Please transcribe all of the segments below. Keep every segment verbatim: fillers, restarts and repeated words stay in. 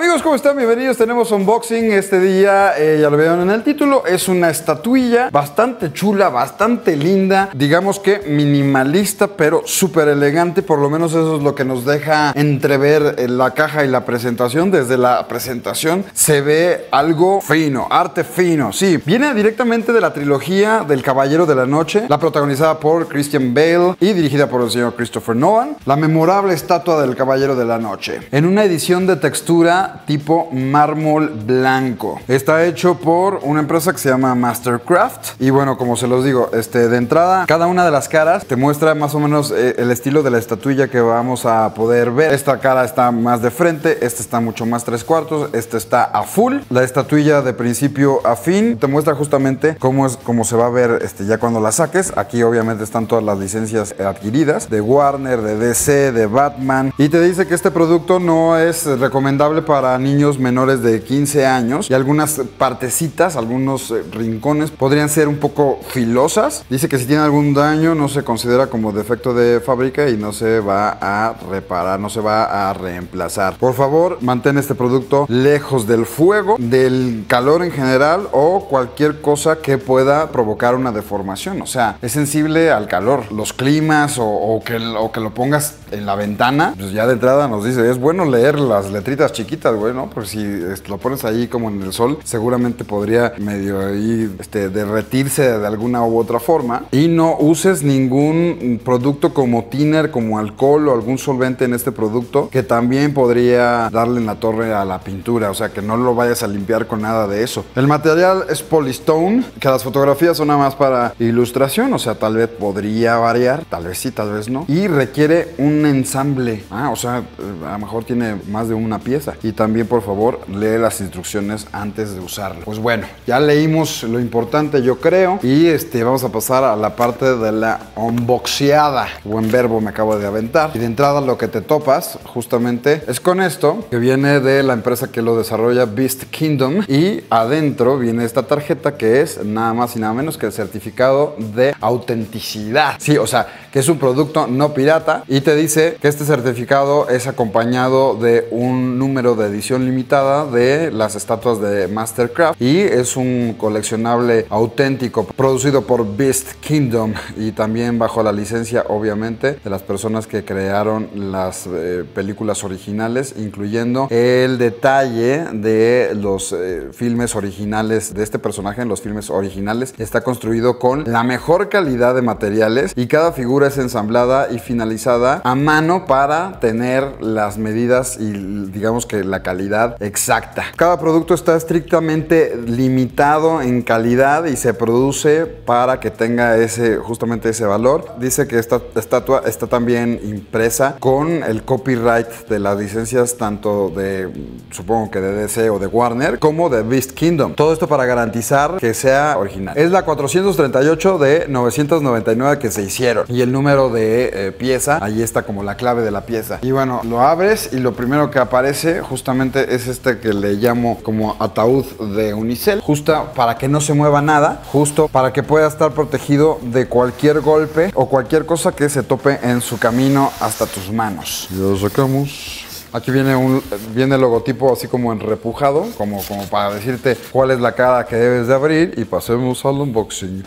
Amigos, ¿cómo están? Bienvenidos. Tenemos unboxing este día, eh, ya lo vieron en el título. Es una estatuilla bastante chula, bastante linda, digamos que minimalista, pero súper elegante. Por lo menos eso es lo que nos deja entrever en la caja y la presentación. Desde la presentación se ve algo fino, arte fino. Sí, viene directamente de la trilogía del Caballero de la Noche, la protagonizada por Christian Bale y dirigida por el señor Christopher Nolan. La memorable estatua del Caballero de la Noche, en una edición de textura tipo mármol blanco. Está hecho por una empresa que se llama Mastercraft. Y bueno, como se los digo, este, de entrada, cada una de las caras te muestra más o menos eh, el estilo de la estatuilla que vamos a poder ver. Esta cara está más de frente, esta está mucho más tres cuartos, esta está a full. La estatuilla de principio a fin te muestra justamente cómo, es, cómo se va a ver este, ya cuando la saques. Aquí obviamente están todas las licencias adquiridas de Warner, de D C, de Batman. Y te dice que este producto no es recomendable para niños menores de quince años y algunas partecitas, algunos rincones podrían ser un poco filosas. Dice que si tiene algún daño no se considera como defecto de fábrica y no se va a reparar, no se va a reemplazar. Por favor, mantén este producto lejos del fuego, del calor en general o cualquier cosa que pueda provocar una deformación. O sea, es sensible al calor. Los climas o, o, que, o que lo pongas en la ventana, pues ya de entrada nos dice, es bueno leer las letritas chiquitas, güey, ¿no? Porque si lo pones ahí como en el sol, seguramente podría medio ahí este, derretirse de alguna u otra forma. Y no uses ningún producto como thinner, como alcohol o algún solvente en este producto, que también podría darle en la torre a la pintura. O sea, que no lo vayas a limpiar con nada de eso. El material es Polystone, que las fotografías son nada más para ilustración. O sea, tal vez podría variar, tal vez sí, tal vez no. Y requiere un ensamble. Ah, o sea, a lo mejor tiene más de una pieza. Y también, por favor, lee las instrucciones antes de usarlo. Pues bueno, ya leímos lo importante, yo creo. Y este, vamos a pasar a la parte de la unboxeada. Buen verbo me acabo de aventar. Y de entrada lo que te topas justamente es con esto, que viene de la empresa que lo desarrolla, Beast Kingdom. Y adentro viene esta tarjeta que es nada más y nada menos que el certificado de autenticidad. Sí, o sea, que es un producto no pirata. Y te dice que este certificado es acompañado de un número de edición limitada de las estatuas de Mastercraft y es un coleccionable auténtico producido por Beast Kingdom y también bajo la licencia obviamente de las personas que crearon las eh, películas originales, incluyendo el detalle de los eh, filmes originales de este personaje. En los filmes originales está construido con la mejor calidad de materiales y cada figura es ensamblada y finalizada a mano para tener las medidas y digamos que la calidad exacta. Cada producto está estrictamente limitado en calidad y se produce para que tenga ese, justamente ese valor. Dice que esta estatua está también impresa con el copyright de las licencias tanto de, supongo que de D C o de Warner, como de Beast Kingdom. Todo esto para garantizar que sea original. Es la cuatrocientos treinta y ocho de novecientos noventa y nueve que se hicieron. Y el número de eh, pieza, ahí está como la clave de la pieza. Y bueno, lo abres y lo primero que aparece justamente es este que le llamo como ataúd de unicel, justo para que no se mueva nada, justo para que pueda estar protegido de cualquier golpe o cualquier cosa que se tope en su camino hasta tus manos. Ya lo sacamos. Aquí viene, un, viene el logotipo así como en repujado, como, como para decirte cuál es la cara que debes de abrir y pasemos al unboxing.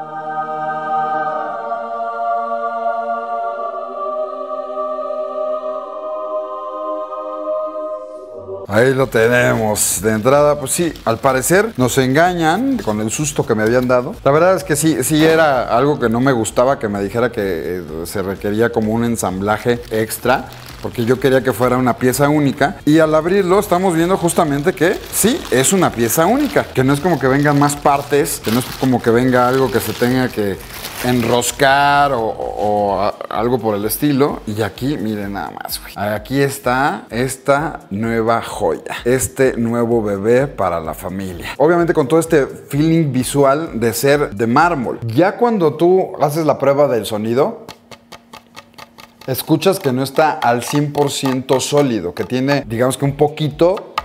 Ahí lo tenemos. De entrada, pues sí, al parecer nos engañan con el susto que me habían dado. La verdad es que sí, sí era algo que no me gustaba, que me dijera que eh, se requería como un ensamblaje extra, porque yo quería que fuera una pieza única. Y al abrirlo estamos viendo justamente que sí, es una pieza única, que no es como que vengan más partes, que no es como que venga algo que se tenga que enroscar o, o, o algo por el estilo. Y aquí, miren nada más, güey. Aquí está esta nueva joya, este nuevo bebé para la familia. Obviamente con todo este feeling visual de ser de mármol. Ya cuando tú haces la prueba del sonido, escuchas que no está al cien por ciento sólido, que tiene, digamos que un poquito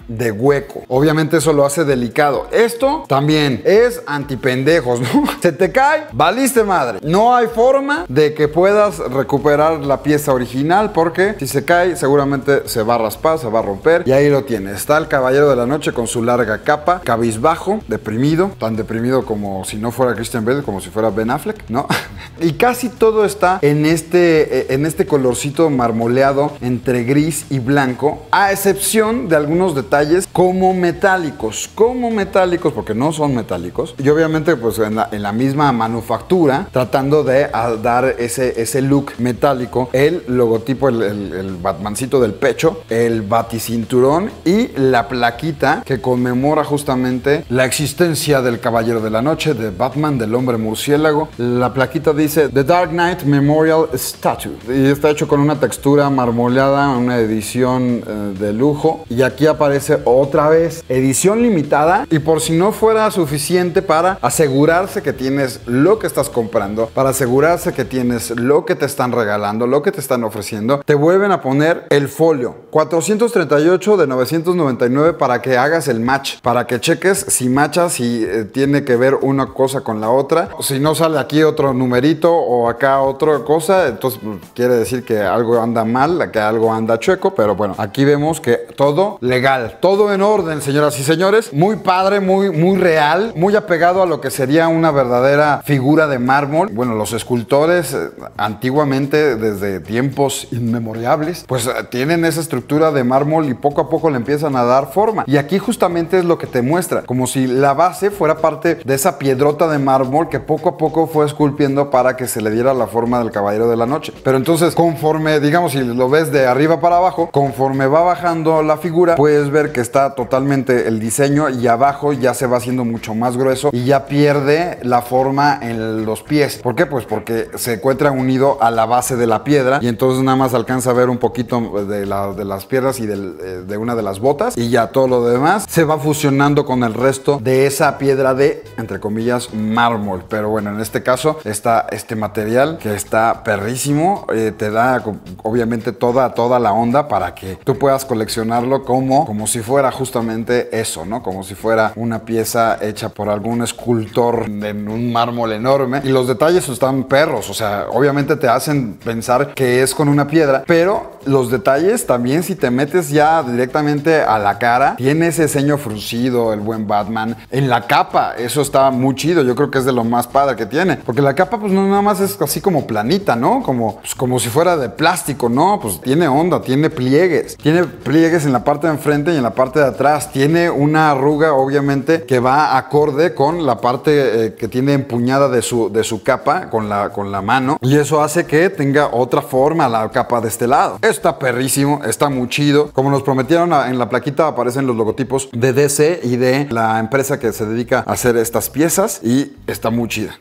de hueco. Obviamente eso lo hace delicado. Esto también es antipendejos, ¿no? Se te cae, valiste madre. No hay forma de que puedas recuperar la pieza original porque si se cae seguramente se va a raspar, se va a romper y ahí lo tienes. Está el Caballero de la Noche con su larga capa, cabizbajo, deprimido, tan deprimido como si no fuera Christian Bale, como si fuera Ben Affleck, ¿no? Y casi todo está en este, en este colorcito marmoleado entre gris y blanco, a excepción de algunos detalles como metálicos, como metálicos, porque no son metálicos, y obviamente pues en la, en la misma manufactura, tratando de a, dar ese, ese look metálico, el logotipo, el, el, el Batmancito del pecho, el baticinturón y la plaquita que conmemora justamente la existencia del Caballero de la Noche, de Batman, del hombre murciélago. La plaquita dice The Dark Knight Memorial Statue y está hecho con una textura marmoleada, una edición eh, de lujo, y aquí aparece otra vez edición limitada, y por si no fuera suficiente, para asegurarse que tienes lo que estás comprando, para asegurarse que tienes lo que te están regalando, lo que te están ofreciendo, te vuelven a poner el folio cuatrocientos treinta y ocho de novecientos noventa y nueve para que hagas el match, para que cheques si matcha, si eh, tiene que ver una cosa con la otra, o si no sale aquí otro numerito o acá otra cosa, entonces pues, quiere decir que algo anda mal, que algo anda chueco. Pero bueno, aquí vemos que todo legal, todo en orden, señoras y señores. Muy padre, muy, muy real, muy apegado a lo que sería una verdadera figura de mármol. Bueno, los escultores eh, antiguamente, desde tiempos inmemorables, pues eh, tienen esa estructura de mármol y poco a poco le empiezan a dar forma. Y aquí justamente es lo que te muestra, como si la base fuera parte de esa piedrota de mármol que poco a poco fue esculpiendo para que se le diera la forma del Caballero de la Noche. Pero entonces, conforme, digamos, si lo ves de arriba para abajo, conforme va bajando la figura, puedes ver que está totalmente el diseño y abajo ya se va haciendo mucho más grueso y ya pierde la forma en los pies. ¿Por qué? Pues porque se encuentra unido a la base de la piedra y entonces nada más alcanza a ver un poquito de, la, de las piernas y del, de una de las botas, y ya todo lo demás se va fusionando con el resto de esa piedra de, entre comillas, mármol. Pero bueno, en este caso está este material que está perrísimo, eh, te da obviamente toda, toda la onda para que tú puedas coleccionarlo como, como si fuera justamente eso, ¿no? Como si fuera una pieza hecha por algún escultor en un mármol enorme. Y los detalles están perros, o sea, obviamente te hacen pensar que es con una piedra, pero los detalles también, si te metes ya directamente a la cara, tiene ese ceño fruncido, el buen Batman. En la capa, eso está muy chido, yo creo que es de lo más padre que tiene, porque la capa pues no nada más es así como planita, ¿no? Como, pues, como si fuera de plástico, ¿no? Pues tiene onda, tiene pliegues, tiene pliegues en la parte de enfrente y en la parte de atrás, tiene una arruga obviamente que va acorde con la parte eh, que tiene empuñada de su, de su capa con la, con la mano, y eso hace que tenga otra forma la capa de este lado. Está perrísimo, está muy chido. Como nos prometieron, en la plaquita aparecen los logotipos de D C y de la empresa que se dedica a hacer estas piezas, y está muy chida.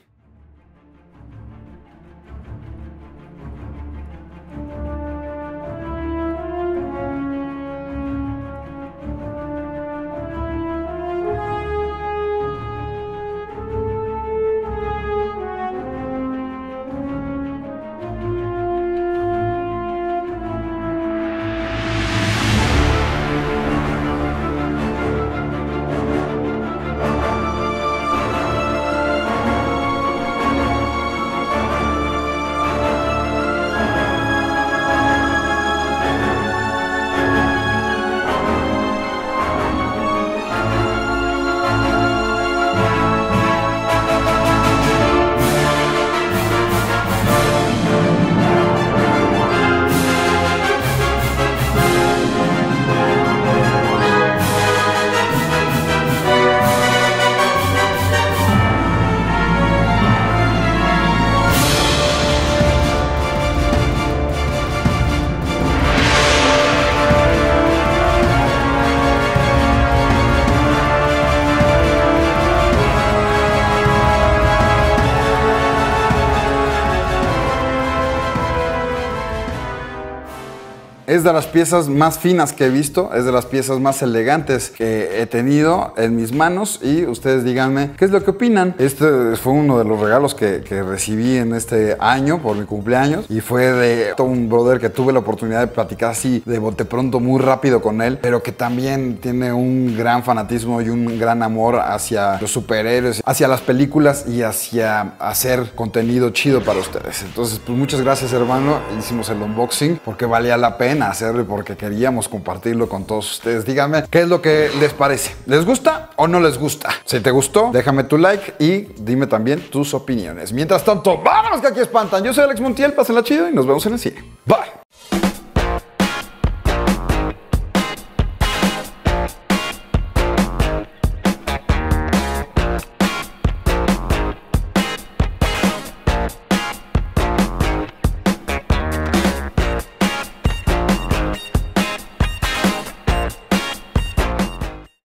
Es de las piezas más finas que he visto, es de las piezas más elegantes que he tenido en mis manos y ustedes díganme qué es lo que opinan. Este fue uno de los regalos que, que recibí en este año por mi cumpleaños y fue de un brother que tuve la oportunidad de platicar así de bote pronto muy rápido con él, pero que también tiene un gran fanatismo y un gran amor hacia los superhéroes, hacia las películas y hacia hacer contenido chido para ustedes. Entonces, pues muchas gracias, hermano. Hicimos el unboxing porque valía la pena hacerlo y porque queríamos compartirlo con todos ustedes. Díganme qué es lo que les parece. ¿Les gusta o no les gusta? Si te gustó, déjame tu like y dime también tus opiniones. Mientras tanto, vámonos que aquí espantan. Yo soy Alex Montiel, pásenla chido y nos vemos en el cine. Bye.